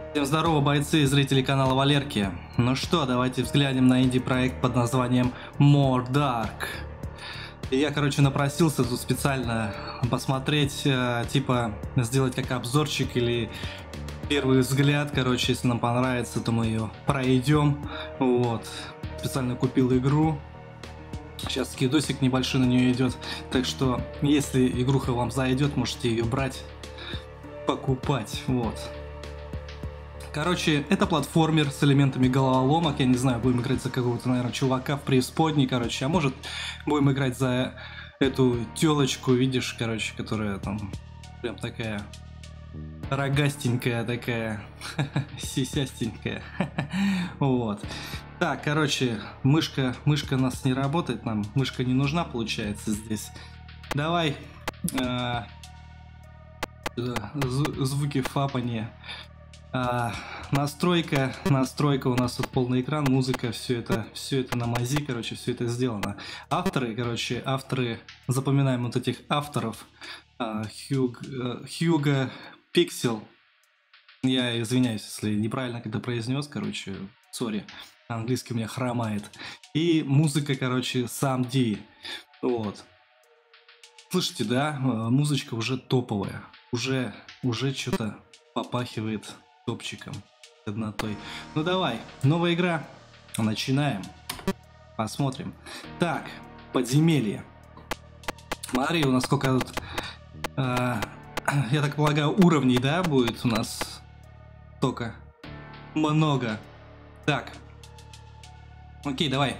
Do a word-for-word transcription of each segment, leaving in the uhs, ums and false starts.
Всем здорово, бойцы и зрители канала Валерки. Ну что, давайте взглянем на инди-проект под названием More Dark. И я, короче, напросился тут специально посмотреть, э, типа, сделать как обзорчик или первый взгляд, короче, если нам понравится, то мы ее пройдем. Вот, специально купил игру. Сейчас скидосик небольшой на нее идет, так что, если игруха вам зайдет, можете ее брать, покупать, вот. Короче, это платформер с элементами головоломок. Я не знаю, будем играть за какого-то, наверное, чувака в преисподней, короче. А может, будем играть за эту телочку, видишь, короче, которая там прям такая рогастенькая, такая сисястенькая. Вот. Так, короче, мышка, мышка у нас не работает, нам мышка не нужна, получается, здесь. Давай э, звуки фапания. А, настройка, настройка у нас тут полный экран, музыка, все это, все это на мази, короче, все это сделано. Авторы, короче, авторы, запоминаем вот этих авторов. А, Хьюг, Хьюго Пиксел. Я извиняюсь, если неправильно это произнес, короче, сори, английский у меня хромает. И музыка, короче, сам Ди. Вот. Слышите, да, музычка уже топовая, уже, уже что-то попахивает топчиком, однотой. Ну давай, новая игра, начинаем, посмотрим. Так, подземелье. Смотри, у нас сколько тут, э, я так полагаю, уровней, да, будет у нас только много. Так, окей, давай.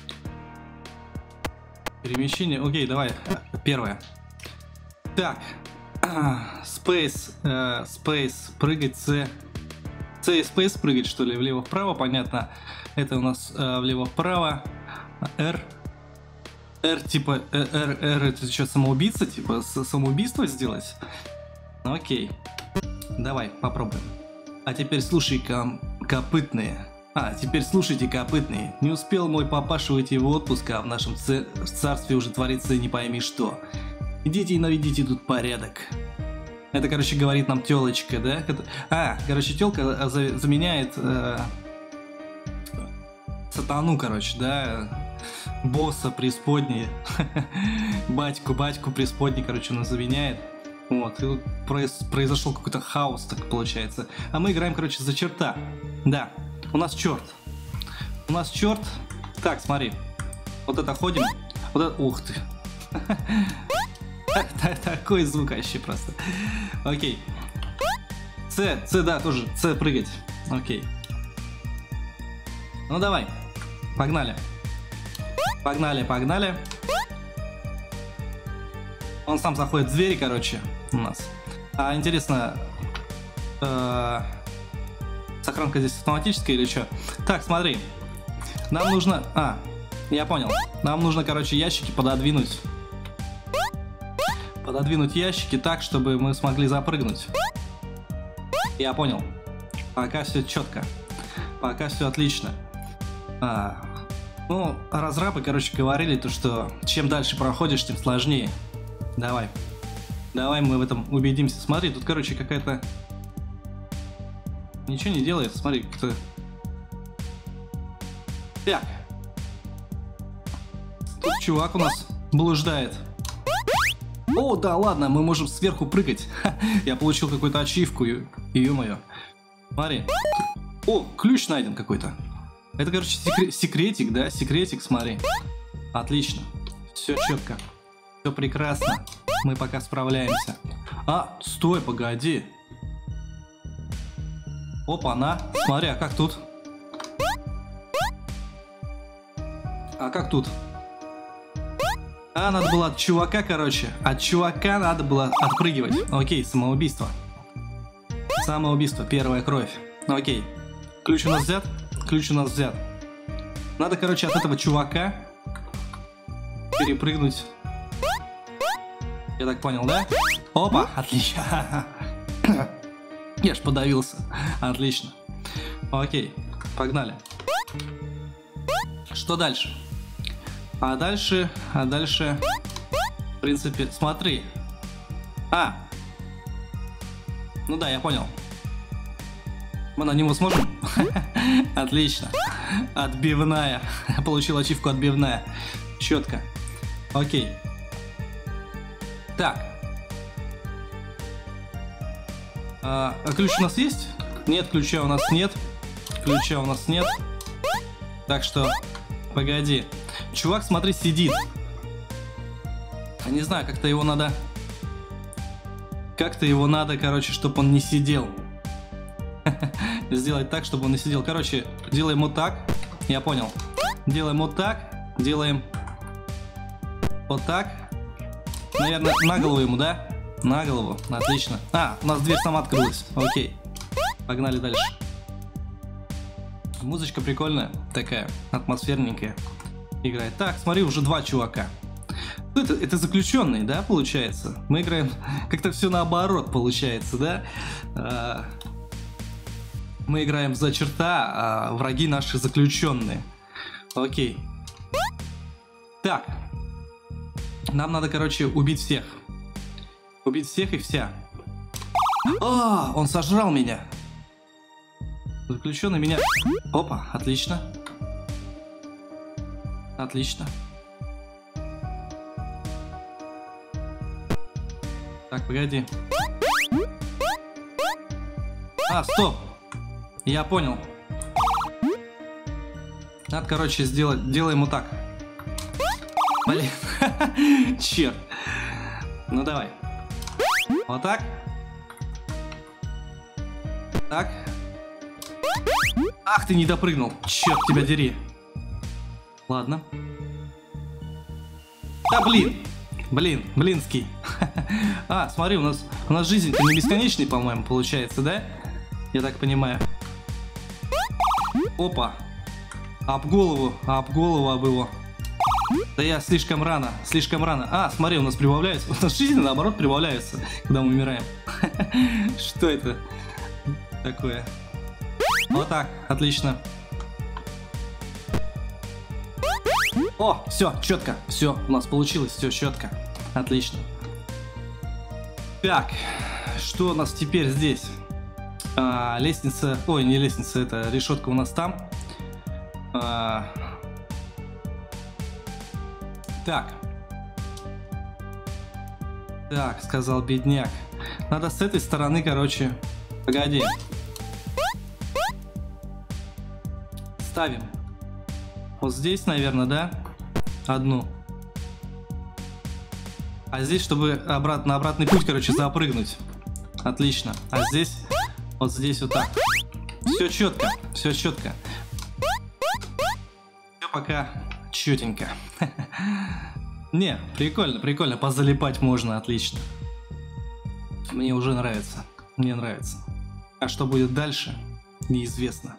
Перемещение, окей, давай, первое. Так, Space, э, Space, прыгать, C. C и Space прыгать, что ли, влево-вправо, понятно. Это у нас э, влево-вправо. R. R, типа, R, R, это что, самоубийца, типа, самоубийство сделать? Ну, окей. Давай, попробуем. А теперь слушай-ка, копытные. А, теперь слушайте, копытные. Не успел мой папаша уйти в отпуск, а в нашем царстве уже творится не пойми что. Идите и наведите тут порядок. Это, короче, говорит нам телочка, да? А, короче, телка заменяет э, сатану, короче, да? Босса преисподней. Батьку, батьку преисподней, короче, она заменяет. Вот, и тут произошел какой-то хаос, так получается. А мы играем, короче, за черта. Да, у нас черт. У нас черт. Так, смотри. Вот это ходим. Вот это... Ух ты. Такой звук вообще просто. Окей. С, С, да, тоже. С, прыгать. Окей. Ну давай. Погнали. Погнали, погнали. Он сам заходит в двери, короче, у нас. А интересно, э, сохранка здесь автоматическая или что? Так, смотри. Нам нужно... А, я понял. Нам нужно, короче, ящики пододвинуть. Пододвинуть ящики так, чтобы мы смогли запрыгнуть. Я понял. Пока все четко. Пока все отлично. А, ну, разрабы, короче, говорили то, что чем дальше проходишь, тем сложнее. Давай. Давай мы в этом убедимся. Смотри, тут, короче, какая-то... Ничего не делает. Смотри, кто... Так. Тут чувак у нас блуждает. О, да ладно, мы можем сверху прыгать. Ха, я получил какую-то ачивку, ё-моё. Смотри. О, ключ найден какой-то. Это, короче, секре секретик, да? Секретик, смотри. Отлично. Все четко. Все прекрасно. Мы пока справляемся. А, стой, погоди. Опа-на. Смотри, а как тут? А как тут? А, надо было от чувака, короче. От чувака надо было отпрыгивать. Окей, самоубийство. Самоубийство, первая кровь. Окей. Ключ у нас взят? Ключ у нас взят. Надо, короче, от этого чувака перепрыгнуть. Я так понял, да? Опа, отлично. Я ж подавился. Отлично. Окей, погнали. Что дальше? А дальше, а дальше, в принципе, смотри. А, ну да, я понял. Мы на него сможем? Отлично. Отбивная. Получил ачивку отбивная. Четко. Окей. Так. А, а ключ у нас есть? Нет, ключа у нас нет. Ключа у нас нет. Так что, погоди. Чувак, смотри, сидит. Не знаю, как-то его надо... Как-то его надо, короче, чтобы он не сидел. Сделать так, чтобы он не сидел. Короче, делаем вот так. Я понял. Делаем вот так. Делаем вот так. Наверное, на голову ему, да? На голову. Отлично. А, у нас дверь сама открылась. Окей. Погнали дальше. Музычка прикольная. Такая, атмосферненькая. Играет. Так, смотри, уже два чувака. Это, это заключенные, да, получается? Мы играем как-то все наоборот, получается, да? А, мы играем за черта, а враги наши заключенные. Окей. Так. Нам надо, короче, убить всех. Убить всех и вся. А, он сожрал меня. Заключенный меня... Опа, отлично. Отлично. Так, погоди. А, стоп. Я понял. Надо, короче, сделать... Делаем вот так. Блин. Черт. Ну, давай. Вот так. Так. Ах, ты не допрыгнул. Черт тебя дери. Ладно. Да, блин. Блин, блинский. А, смотри, у нас, у нас жизнь-то не бесконечный, по-моему, получается, да? Я так понимаю. Опа. Об голову, об голову об его. Да я слишком рано, слишком рано. А, смотри, у нас прибавляется. У нас жизнь, наоборот, прибавляется, когда мы умираем. Что это такое? Вот так, отлично. О, все, четко. Все, у нас получилось, все четко. Отлично. Так, что у нас теперь здесь? А, лестница. Ой, не лестница, это решетка у нас там. А, так. Так, сказал бедняк. Надо с этой стороны, короче. Погоди. Ставим. Вот здесь, наверное, да? Одну. А здесь, чтобы обратно, на обратный путь, короче, запрыгнуть. Отлично. А здесь, вот здесь вот так. Все четко, все четко. Все пока четенько. Не, прикольно, прикольно. Позалипать можно, отлично. Мне уже нравится. Мне нравится. А что будет дальше, неизвестно.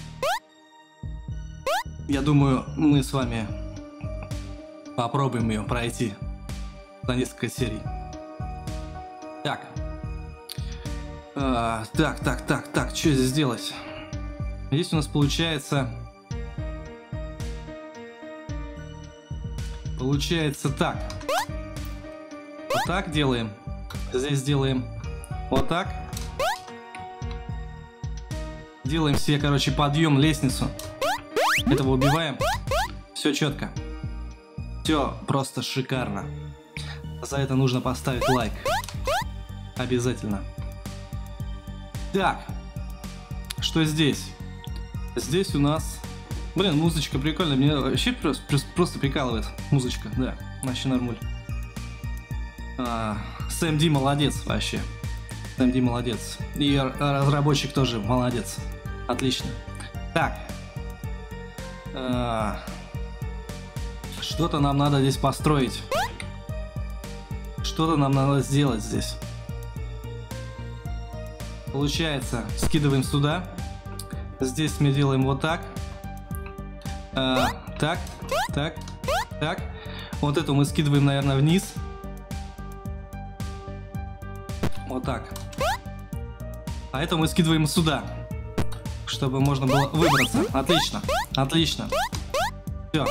Я думаю, мы с вами попробуем ее пройти за несколько серий. Так. А, так, так, так, так, что здесь делать? Здесь у нас получается... Получается так. Вот так делаем. Здесь делаем вот так. Делаем себе, короче, подъем, лестницу. Этого убиваем. Все четко. Все просто шикарно. За это нужно поставить лайк. Обязательно. Так. Что здесь? Здесь у нас... Блин, музычка прикольная. Мне вообще просто, просто прикалывает. Музычка, да. Вообще нормуль. А, Сэм Ди молодец вообще. Сэм Ди молодец. И разработчик тоже молодец. Отлично. Так. А, что-то нам надо здесь построить. Что-то нам надо сделать здесь. Получается, скидываем сюда. Здесь мы делаем вот так. А, так, так, так. Вот эту мы скидываем, наверное, вниз. Вот так. А это мы скидываем сюда, чтобы можно было выбраться. Отлично, отлично. Все.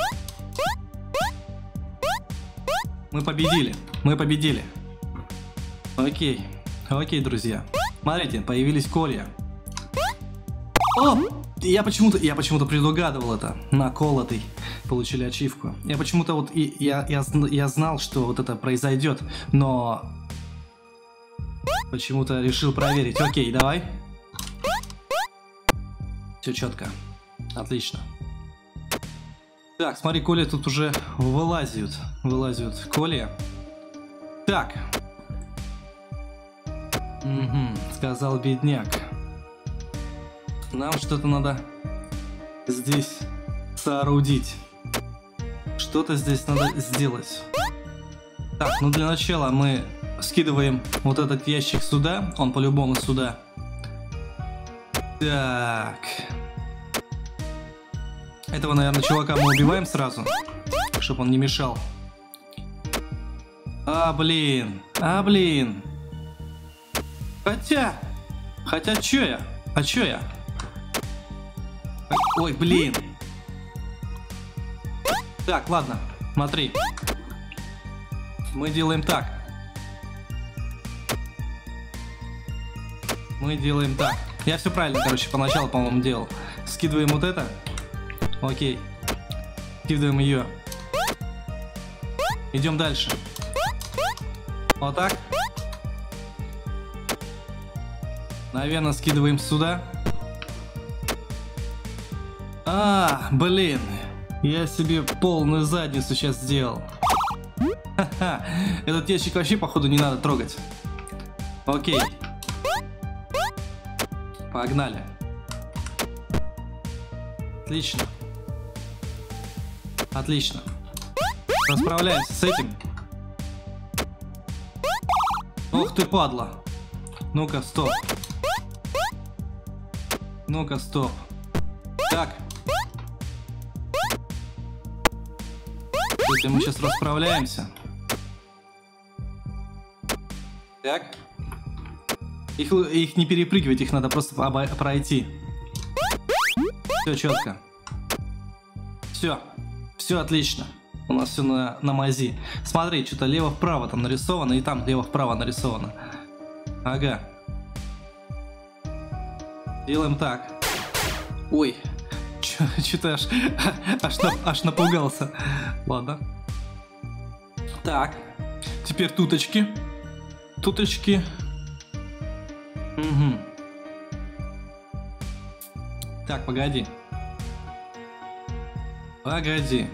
Мы победили, мы победили. Окей, окей, друзья. Смотрите, появились колья. О! Я почему-то, я почему-то предугадывал это. Наколотый. Получили ачивку. Я почему-то вот, и, я, я, я знал, что вот это произойдет, но почему-то решил проверить. Окей, давай. Все четко. Отлично. Так, смотри, Коля тут уже вылазят. Вылазят Коля. Так. Угу, сказал бедняк. Нам что-то надо здесь соорудить. Что-то здесь надо сделать. Так, ну для начала мы скидываем вот этот ящик сюда. Он по-любому сюда. Так. Этого, наверное, чувака мы убиваем сразу, чтобы он не мешал. А, блин. А, блин. Хотя... Хотя, чё я? А чё я? Ой, блин. Так, ладно. Смотри. Мы делаем так. Мы делаем так. Я все правильно, короче, поначалу, по-моему, делал. Скидываем вот это. Окей. Скидываем ее. Идем дальше. Вот так. Наверное, скидываем сюда. А, блин. Я себе полную задницу сейчас сделал. Ха-ха. Этот ящик вообще, походу, не надо трогать. Окей. Погнали. Отлично. Отлично. Расправляемся с этим. Ох ты, падла. Ну-ка, стоп. Ну-ка, стоп. Так. Если мы сейчас расправляемся. Так. Их, их не перепрыгивать, их надо просто пройти. Все четко. Все. Все отлично. У нас все на, на мази. Смотри, что-то лево-вправо там нарисовано, и там лево-вправо нарисовано. Ага. Делаем так. Ой. Что-то аж, аж, аж напугался. Ладно. Так. Теперь туточки. Туточки. Угу. Так, погоди. Погоди.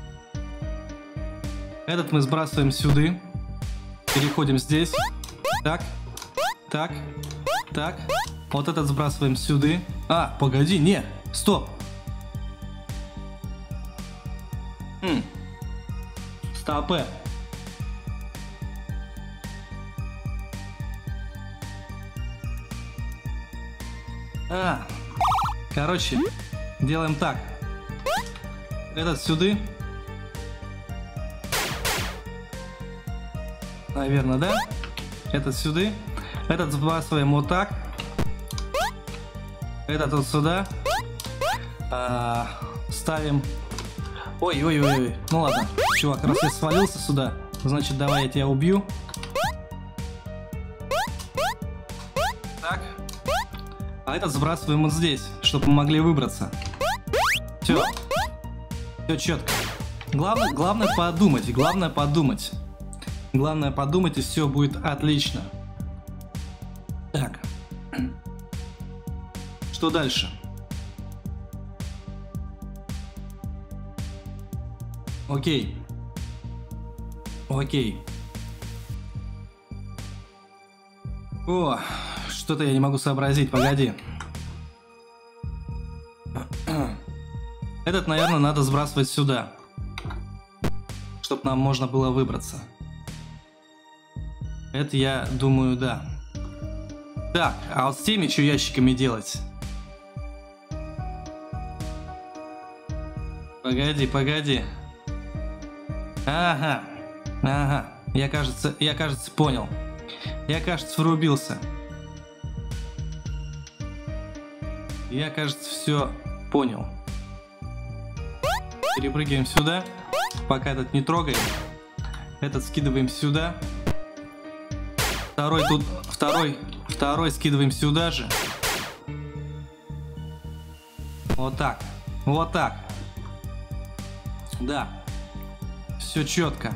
Этот мы сбрасываем сюда. Переходим здесь. Так. Так. Так. Вот этот сбрасываем сюда. А, погоди, не. Стоп. Хм. Стопэ. А. Короче, делаем так. Этот сюда. Наверное, да? Этот сюда. Этот сбрасываем вот так. Этот вот сюда. А, ставим. Ой-ой-ой. Ну ладно. Чувак, раз я свалился сюда, значит, давай я тебя убью. Так. А этот сбрасываем вот здесь, чтобы мы могли выбраться. Все. Все четко. Главное, главное подумать. Главное подумать. Главное подумать, и все будет отлично. Так. Что дальше? Окей. Окей. О, что-то я не могу сообразить, погоди. Этот, наверное, надо сбрасывать сюда, чтобы нам можно было выбраться. Это, я думаю, да. Так, а вот с теми что ящиками делать? Погоди, погоди. Ага, ага. Я, кажется, я, кажется, понял. Я, кажется, врубился. Я, кажется, все понял. Перепрыгиваем сюда. Пока этот не трогаем. Этот скидываем сюда. Второй тут, второй, второй скидываем сюда же. Вот так. Вот так. Да. Все четко.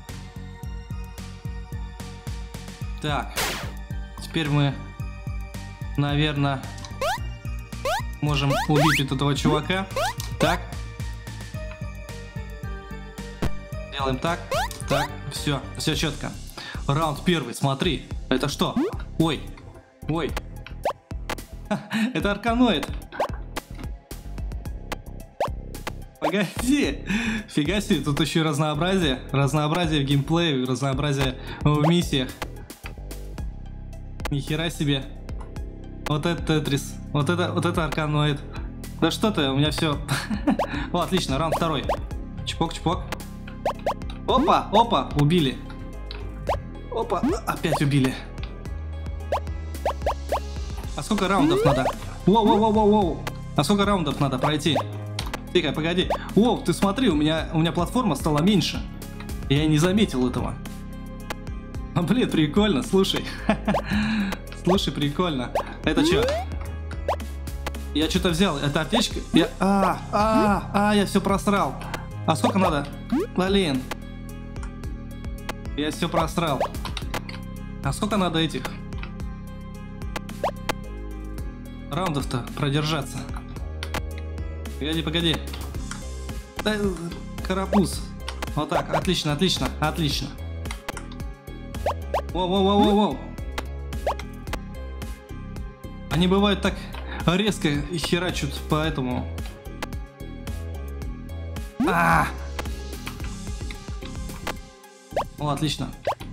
Так. Теперь мы, наверное, можем убить вот этого чувака. Так. Делаем так. Так. Все. Все четко. Раунд первый. Смотри. Это что? Ой. Ой. Это арканоид. Погоди. Фига себе. Тут еще и разнообразие. Разнообразие в геймплее. Разнообразие в миссиях. Нихера себе. Вот это Тетрис. Вот это, вот это арканоид. Да что ты, у меня все. О, отлично, раунд второй. Чпок-чпок. Опа, опа, убили. Опа, опять убили. А сколько раундов надо? Воу-воу-воу-воу. А сколько раундов надо пройти? Тихо, погоди. Воу, ты смотри, у меня, у меня платформа стала меньше. Я и не заметил этого. А, блин, прикольно, слушай. Слушай, прикольно. Это что? Я что-то взял. Это аптечка. Я... А, а, а, я все просрал. А сколько надо? Блин. Я все просрал. А сколько надо этих раундов-то продержаться? Погоди, погоди. Да, карапуз. Вот так, отлично, отлично, отлично. Воу-воу-воу-воу-воу. Они бывают так резко херачут, поэтому... А! О, отлично.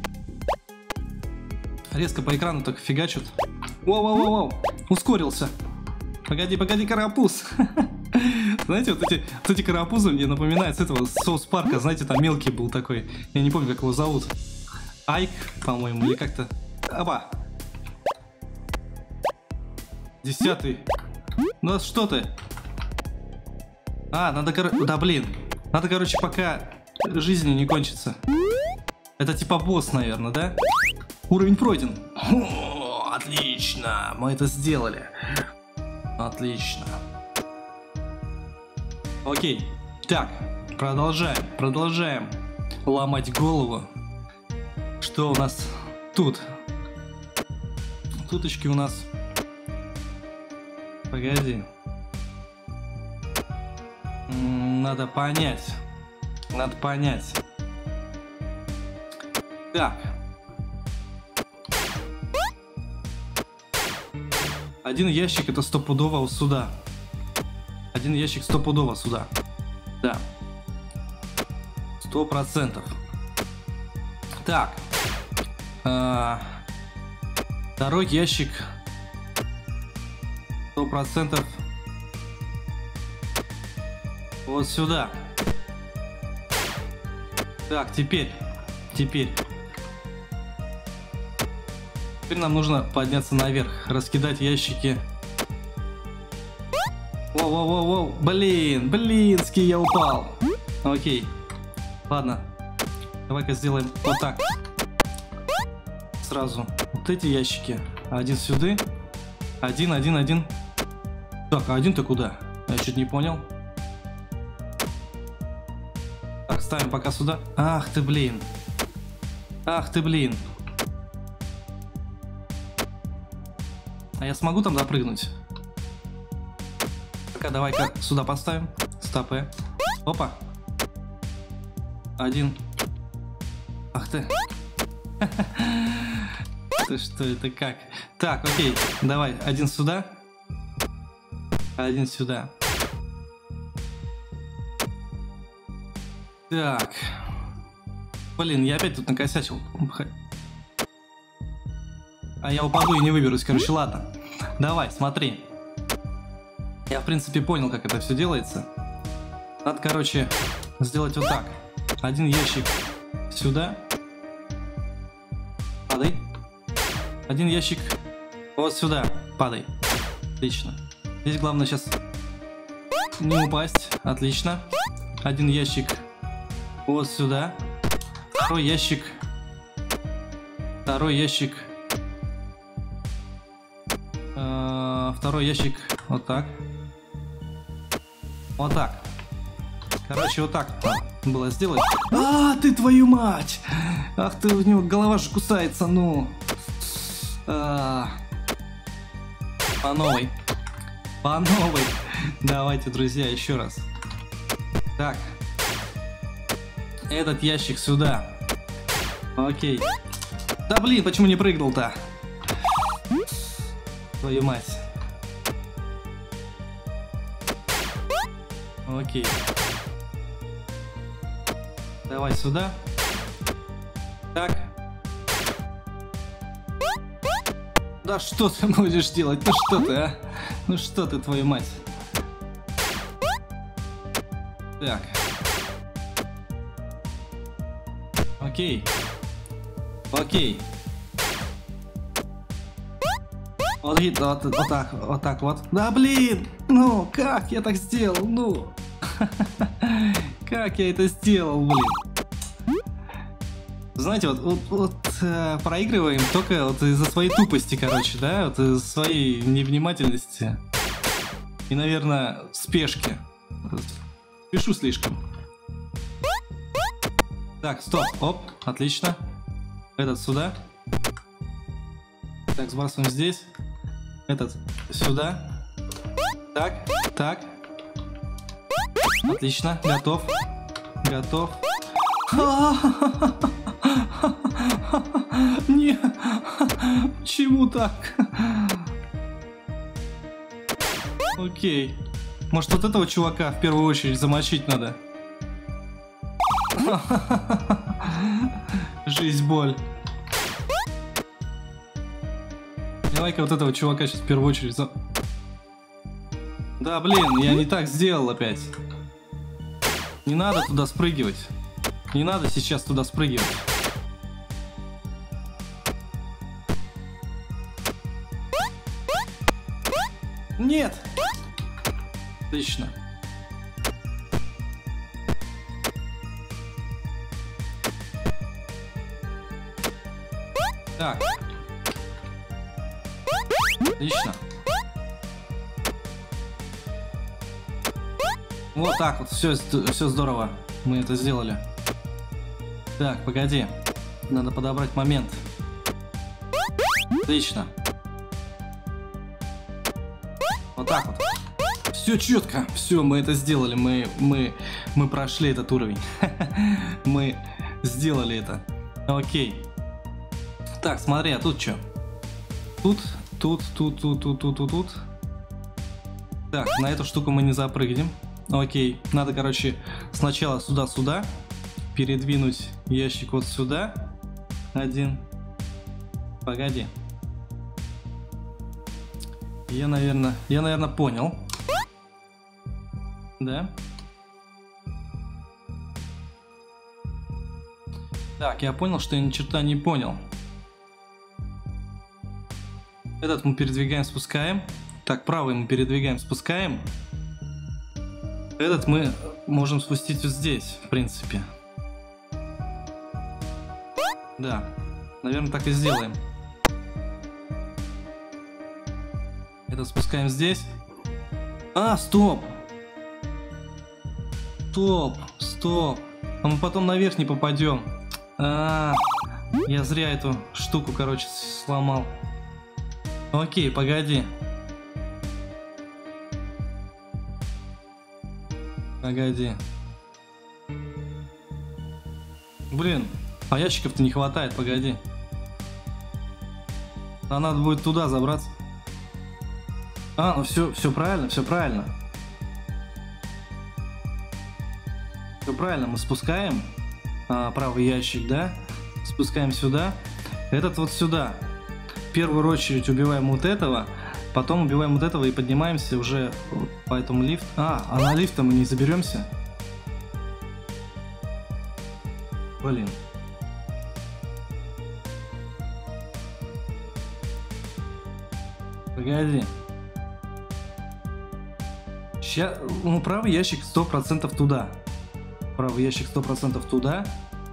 Резко по экрану так фигачут. Воу-воу-воу-воу. Ускорился. Погоди, погоди, карапуз. Знаете, вот эти, вот эти карапузы мне напоминают с этого Соус Парка. Знаете, там мелкий был такой. Я не помню, как его зовут. Айк, по-моему, или как-то. Опа. Десятый. Ну что ты? А, надо, кор... да блин. Надо, короче, пока жизнь не кончится. Это типа босс, наверное, да? Уровень пройден. О, отлично, мы это сделали. Отлично. Окей. Так, продолжаем, продолжаем ломать голову. Что у нас тут? Туточки у нас... Погоди. Надо понять. Надо понять. Так. Один ящик это стопудово сюда. Один ящик стопудово сюда. Да. Сто процентов. Так. А, второй ящик. Сто процентов. Вот сюда. Так, теперь. Теперь. Теперь нам нужно подняться наверх. Раскидать ящики. Воу-воу-воу-воу. Блин, блинский, я упал. Окей. Ладно. Давай-ка сделаем вот так. Сразу. Вот эти ящики. Один сюда. Один, один, один. Так, а один-то куда? Я чуть не понял. Так, ставим пока сюда. Ах ты, блин. Ах ты, блин. А я смогу там запрыгнуть? Пока давай-ка сюда поставим. Стопэ. Опа. Один. Ах ты. Ты что, это как? Так, окей. Давай, один сюда. Один сюда. Так. Блин, я опять тут накосячил. А я упаду и не выберусь, короче, ладно. Давай, смотри. Я, в принципе, понял, как это все делается. Надо, короче, сделать вот так. Один ящик сюда. Падай. Один ящик вот сюда. Падай. Отлично. Здесь главное сейчас не упасть. Отлично. Один ящик вот сюда. Второй ящик. Второй ящик. Э, второй ящик вот так. Вот так. Короче, вот так было сделать. А, ты твою мать! Ах ты, у него голова же кусается, ну. А... По новой. По новой. Давайте, друзья, еще раз. Так. Этот ящик сюда. Окей. Да блин, почему не прыгнул-то? Твою мать. Окей. Давай сюда. Так. Да что ты будешь делать? Ну что ты, а? Ну что ты, твою мать? Так. Окей. Окей. Вот, вот, вот так, вот так вот. Да блин! Ну, как я так сделал? Ну. Как я это сделал, блин? Знаете, вот, вот, вот э, проигрываем только вот из-за своей тупости, короче, да? Вот из-за своей невнимательности. И, наверное, спешки. Спешу слишком. Так, стоп, оп, отлично. Этот сюда. Так, сбрасываем здесь. Этот сюда. Так, так. Отлично, готов. Готов. Не, почему так? Окей. Может, вот этого чувака в первую очередь замочить надо? Жизнь, боль. Давай-ка вот этого чувака сейчас в первую очередь за... Да, блин, я не так сделал опять. Не надо туда спрыгивать. Не надо сейчас туда спрыгивать. Нет! Отлично. Так. Отлично. Вот так вот, все, все здорово. Мы это сделали. Так, погоди. Надо подобрать момент. Отлично. Вот так вот. Все четко. Все, мы это сделали. Мы, мы, мы прошли этот уровень. Мы сделали это. Окей. Так, смотри, а тут что? Тут, тут, тут, тут, тут, тут, тут, тут. Так, на эту штуку мы не запрыгнем. Окей, надо, короче, сначала сюда-сюда передвинуть ящик вот сюда. Один. Погоди. Я, наверное, я, наверное, понял. Да. Так, я понял, что я ни черта не понял. Этот мы передвигаем, спускаем. Так, правый мы передвигаем, спускаем. Этот мы можем спустить вот здесь, в принципе. Да, наверное, так и сделаем. Это спускаем здесь. А, стоп! Стоп, стоп. А мы потом наверх не попадем. А, я зря эту штуку, короче, сломал. Окей, погоди. Погоди. Блин, а ящиков-то не хватает, погоди. А надо будет туда забраться. А, ну все, все правильно, все правильно. Все правильно, мы спускаем а, правый ящик, да? Спускаем сюда. Этот вот сюда. В первую очередь убиваем вот этого. Потом убиваем вот этого и поднимаемся уже вот по этому лифту. А, а на лифт мы не заберемся. Блин. Погоди. Сейчас, ну, правый ящик сто процентов туда. Правый ящик сто процентов туда.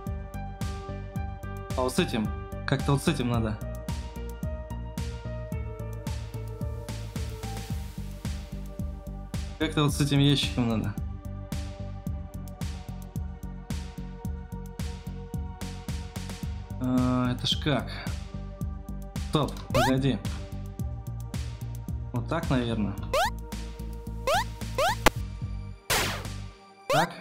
А вот с этим, как-то вот с этим надо. Как-то вот с этим ящиком надо. А, это ж как? Стоп, погоди. Вот так, наверное. Так.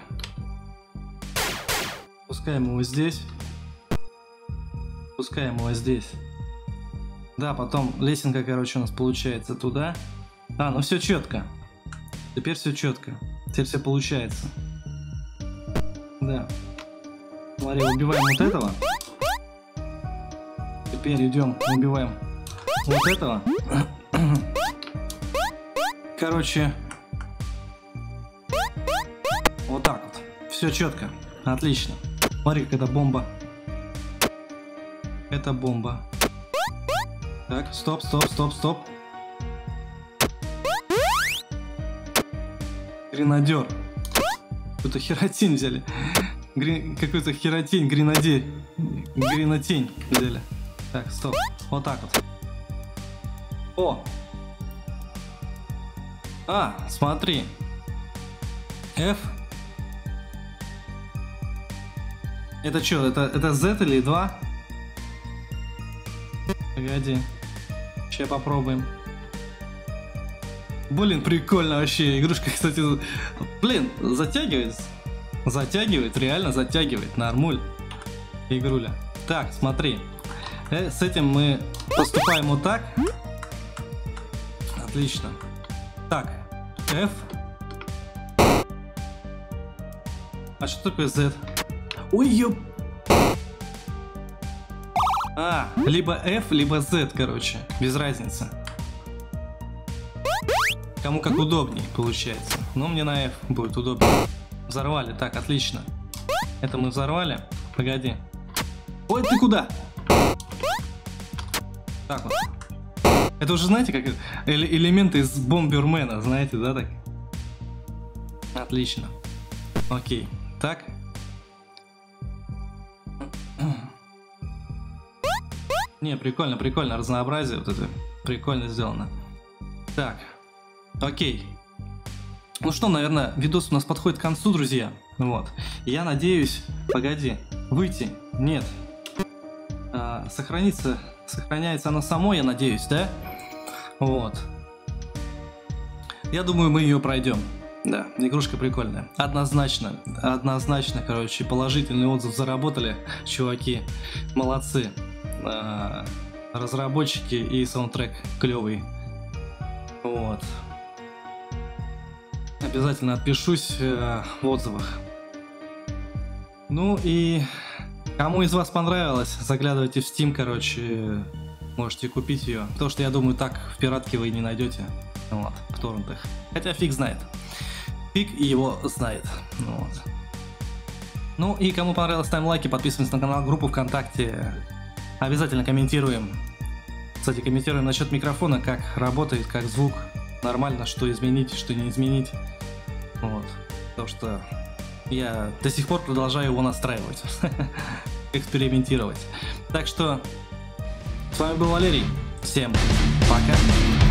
Пускаем его здесь. Пускаем его здесь. Да, потом лесенка, короче, у нас получается туда. А, ну все четко. Теперь все четко. Теперь все получается. Да. Смотри, убиваем вот этого. Теперь идем, убиваем вот этого. Короче, вот так вот. Все четко. Отлично. Смотри, как это бомба. Это бомба. Так, стоп, стоп, стоп, стоп. Гренадер. Какой-то херотень взяли. Гри... Какой-то херотень, гренадей. Гренатень взяли. Так, стоп. Вот так вот. О! А, смотри. F. Это что, это, это Z или два? Погоди. Сейчас попробуем. Блин, прикольно вообще. Игрушка, кстати, блин, затягивает. Затягивает, реально затягивает. Нормуль. Игруля. Так, смотри. Э, с этим мы поступаем вот так. Отлично. Так, F. А что такое Z? Ой, ёп. А, либо F, либо Z, короче. Без разницы. Кому как удобней получается. Но мне на F будет удобнее. Взорвали. Так, отлично. Это мы взорвали. Погоди. Ой, ты куда? Так вот. Это уже, знаете, как элементы из Бомбермена, знаете, да, так? Отлично. Окей. Так. Не, прикольно, прикольно. Разнообразие вот это. Прикольно сделано. Так. Окей. Ну что, наверное, видос у нас подходит к концу, друзья. Вот. Я надеюсь... Погоди. Выйти. Нет. А, сохранится... Сохраняется оно само, я надеюсь, да? Вот. Я думаю, мы ее пройдем. Да, игрушка прикольная. Однозначно. Однозначно, короче, положительный отзыв заработали. Чуваки, молодцы. А, разработчики и саундтрек клевый. Вот. Обязательно отпишусь э, в отзывах. Ну и кому из вас понравилось, заглядывайте в Steam, короче, можете купить ее. Потому что я думаю, так в пиратке вы не найдете. Вот, в торрентах. Хотя фиг знает. Фиг его знает. Вот. Ну и кому понравилось, ставим лайки, подписываемся на канал, группу ВКонтакте. Обязательно комментируем. Кстати, комментируем насчет микрофона, как работает, как звук. Нормально, что изменить, что не изменить. Вот. Потому что я до сих пор продолжаю его настраивать. Экспериментировать. Так что с вами был Валерий. Всем пока.